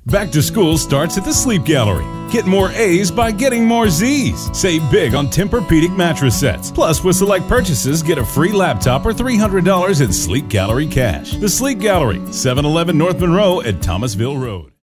Back to school starts at the Sleep Gallery. Get more A's by getting more Z's. Save big on Tempurpedic mattress sets. Plus, with select purchases, get a free laptop or $300 in Sleep Gallery cash. The Sleep Gallery, 711 North Monroe at Thomasville Road.